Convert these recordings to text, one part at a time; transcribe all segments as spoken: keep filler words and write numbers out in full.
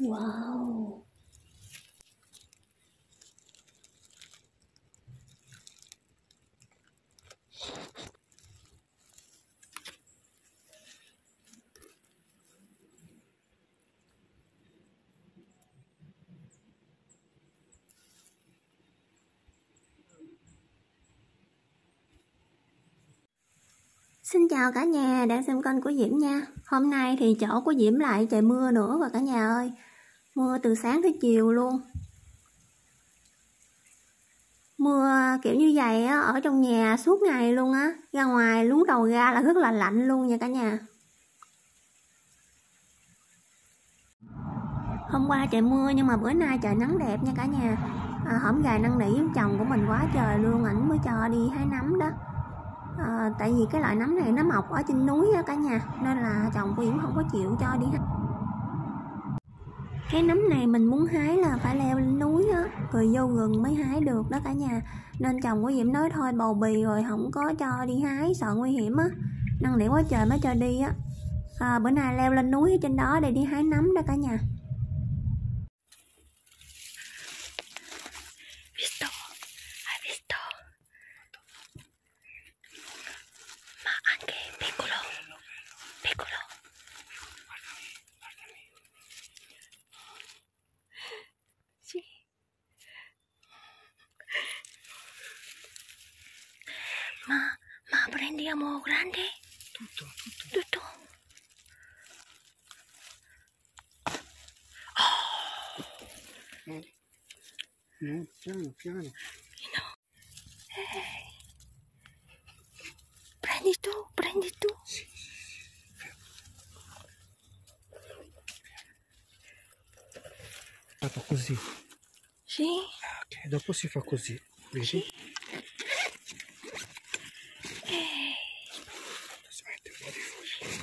Wow. Xin chào cả nhà đang xem kênh của Diễm nha. Hôm nay thì chỗ của Diễm lại trời mưa nữa và cả nhà ơi. Mưa từ sáng tới chiều luôn. Mưa kiểu như vậy á, ở trong nhà suốt ngày luôn á. Ra ngoài lún đầu ra là rất là lạnh luôn nha cả nhà. Hôm qua trời mưa nhưng mà bữa nay trời nắng đẹp nha cả nhà. À, hổm gài năn nỉ với chồng của mình quá trời luôn, ảnh mới cho đi hái nấm đó. À, tại vì cái loại nấm này nó mọc ở trên núi á cả nhà, nên là chồng của Diễm không có chịu cho đi hái. Cái nấm này mình muốn hái là phải leo lên núi á, rồi vô rừng mới hái được đó cả nhà. Nên chồng của Diễm nói thôi bầu bì rồi không có cho đi hái, sợ nguy hiểm á. Năn nỉ quá trời mới cho đi á. À, bữa nay leo lên núi ở trên đó để đi hái nấm đó cả nhà. Visto, hai visto, ma anche piccolo, piccolo. Sì. Ma, ma prendiamo grande? Tutto, tutto. Tutto. Eh. No, piano, piano. No. Hey. Prendi tu, prendi tu. Sì, sì, sì. Fatto così. Sì. Ok, dopo si fa così, vedi? Sì. Hey. Si mette un po' di fuoco.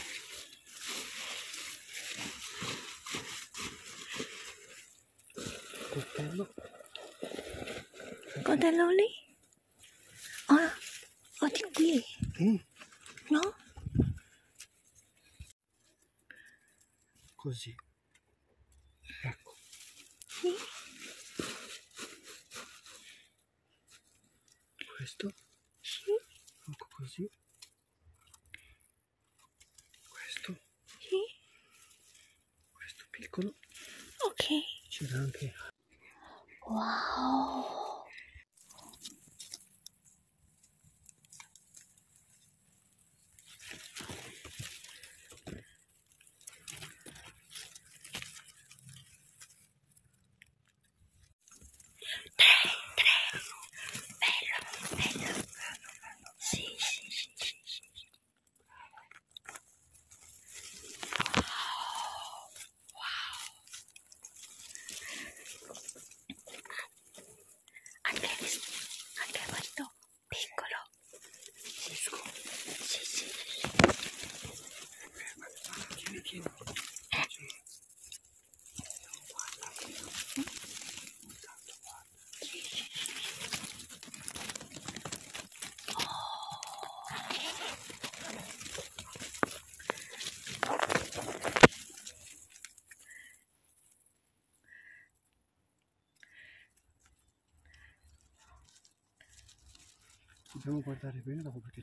Coltello. Coltello lì? Oh, oh di qui. Mm. No? Così. Ecco. Sì. Questo. Sì. Ecco così. Questo. Sì. Questo piccolo. Ok. C'era anche. Wow. Tre, tre. Bello, bello. Sì, sì, sì, sì, sì. Anche questo, anche questo piccolo. Sì, sì, sì, sì. Tieni, tieni. Dobbiamo guardare bene dopo perché.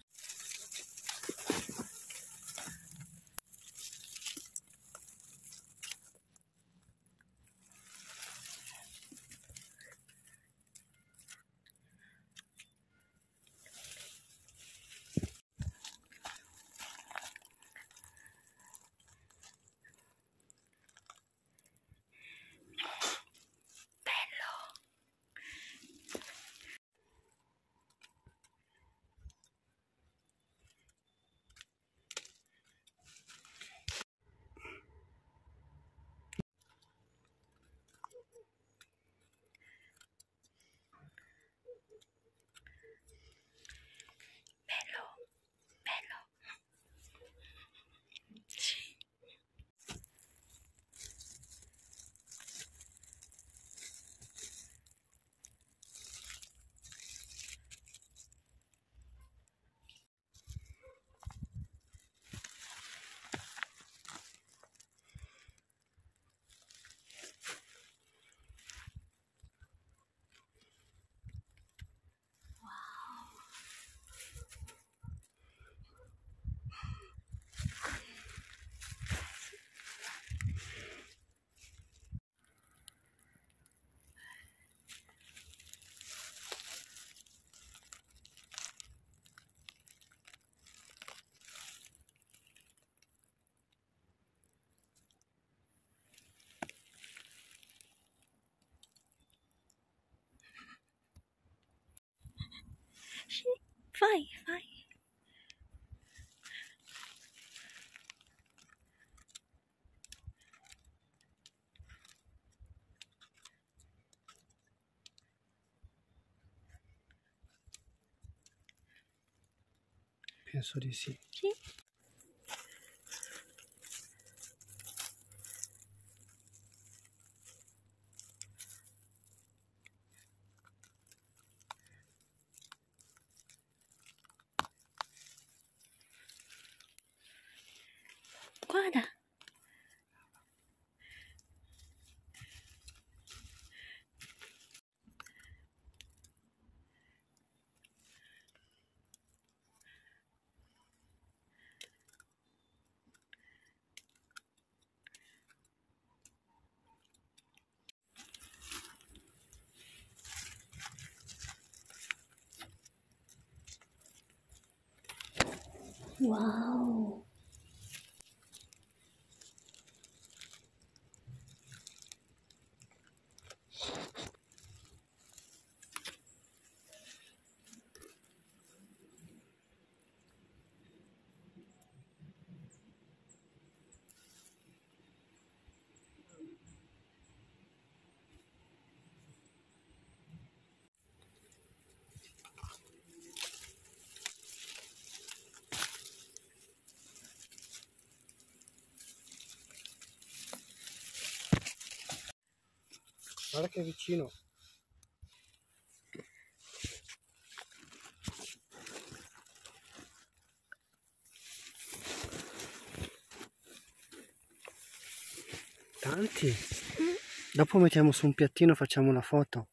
Vai, vai. Penso di sì. Sì. Guarda. Wow. Guarda che è vicino. Tanti. Dopo mettiamo su un piattino e facciamo una foto.